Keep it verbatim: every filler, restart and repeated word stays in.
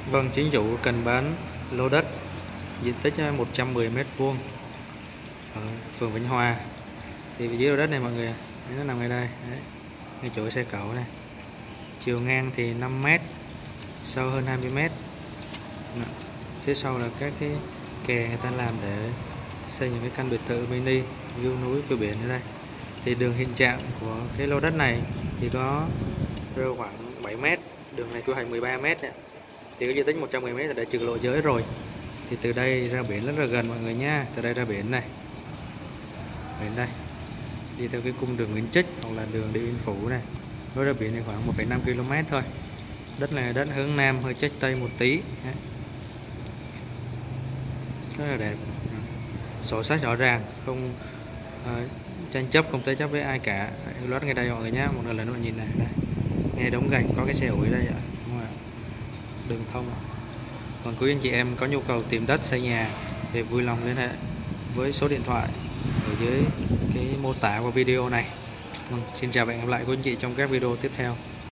Vâng, chính chủ cần bán lô đất diện tích một trăm mười mét vuông ở phường Vĩnh Hòa. Thì dưới lô đất này mọi người, nó nằm ngay đây, đấy, ngay chỗ xe cẩu này. Chiều ngang thì năm mét, sâu hơn hai mươi mét. Đó. Phía sau là các cái kè người ta làm để xây những cái căn biệt thự mini view núi view biển ở đây. Thì đường hiện trạng của cái lô đất này thì có rơi khoảng bảy mét, đường này quy hoạch mười ba mét này. Thì cái diện tích một trăm mười mét là đã trừ lộ giới rồi. Thì từ đây ra biển rất là gần mọi người nha. Từ đây ra biển này, biển đây, đi theo cái cung đường Nguyễn Trích hoặc là đường Điện Biên Phủ này, đối ra biển này khoảng một phẩy năm ki lô mét thôi. Đất này là đất hướng nam, hơi chếch tây một tí. Rất là đẹp, sổ sách rõ ràng, không uh, tranh chấp, không thế chấp với ai cả. Lót ngay đây mọi người nhé, một lần nữa nhìn này, đây, nghe đống gạch có cái xe ủi đây ạ, đúng không ạ? Đường thông. Còn quý anh chị em có nhu cầu tìm đất xây nhà thì vui lòng liên hệ với số điện thoại ở dưới cái mô tả của video này. Vâng, xin chào và hẹn gặp lại quý anh chị trong các video tiếp theo.